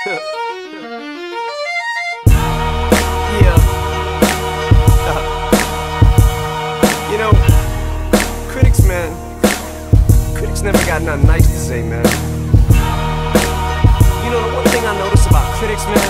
Yeah. You know, critics, man, critics never got nothing nice to say, man. You know, the one thing I notice about critics, man,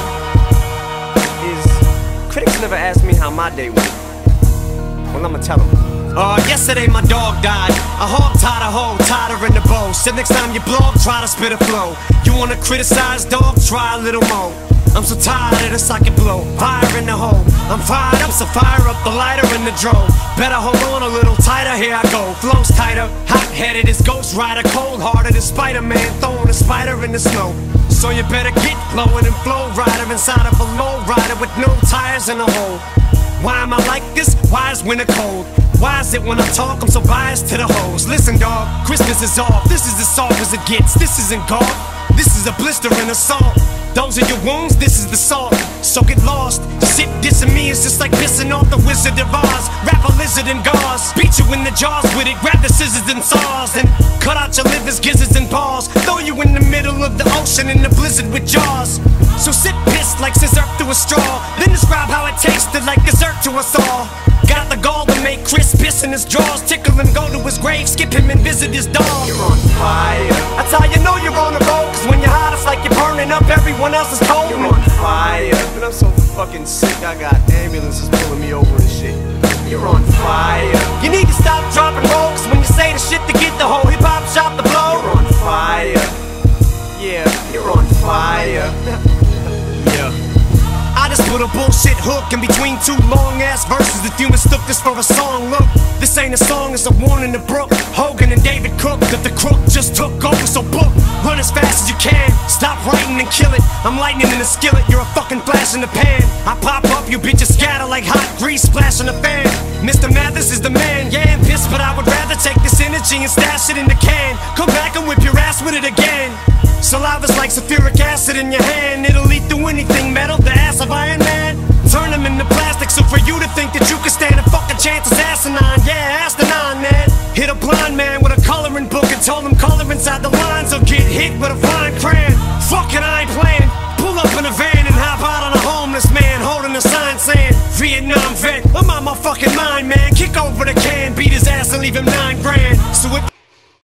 is critics never ask me how my day went. Well, I'ma tell them. Yesterday my dog died. A hog tied a hoe, tied her in the bow. Said next time you blog, try to spit a flow. You wanna criticize, dog? Try a little more. I'm so tired of the socket blow. Fire in the hole. I'm fired up, so fire up the lighter in the drove. Better hold on a little tighter, here I go. Flows tighter, hot-headed as Ghost Rider, cold-hearted as Spider-Man, throwing a spider in the snow. So you better get flowing and flow rider inside of a low rider with no tires in the hole. Why am I like this? Why is winter cold? Why is it when I talk I'm so biased to the hoes? Listen dog, Christmas is off. This is as soft as it gets. This isn't golf. This is a blister and assault. Those are your wounds, this is the salt. So get lost. Shit dissing me is just like pissing off the Wizard of Oz. Wrap a lizard in gauze, beat you in the jaws with it. Grab the scissors and saws and cut out your livers, gizzards and balls. Throw you in the middle of the ocean in the blizzard with jaws. So sit pissed like scissor through a straw. Then describe how it tasted like dessert to us all. Got the gall to make Chris piss in his drawers, tickle and go to his grave, skip him and visit his dog. You're on fire. That's how you know you're on the road, cause when you're hot it's like you're burning up everyone else's cold. You're on fire. But I'm so fucking sick, I got ambulances pulling me over and shit. You're on fire. You need to stop, drop, and roll, cause when you say the shit to get the whole hip-hop shop to blow. You're on fire. Yeah, you're on fire. Yeah. I just put a bullshit hook in between two long-ass verses. If you mistook this for a song, look, this ain't a song, it's a warning to Brooke, Hogan and David Cook, that the crook just took over, so book, run as fast as you can, stop writing and kill it. I'm lightning in the skillet, you're a fucking flash in the pan. I pop up, you bitches scatter like hot grease splashing a fan. Mr. Mathis is the man, yeah, I'm pissed, but I would rather take this energy and stash it in the can. Come back and whip your ass with it again. Saliva's like sulfuric acid in your hand. It'll eat through anything metal, the ass of Iron Man. Turn them into plastic, so for you to think that you can stand a fucking chance is asinine. Yeah, asinine, man. Hit a blind man with a coloring book and told him color inside the lines or get hit with a fine crayon. Fucking I ain't playing. Pull up in a van and hop out on a homeless man holding a sign saying Vietnam vet. I'm out my fucking mind, man. Kick over the can, beat his ass and leave him $9 grand. So if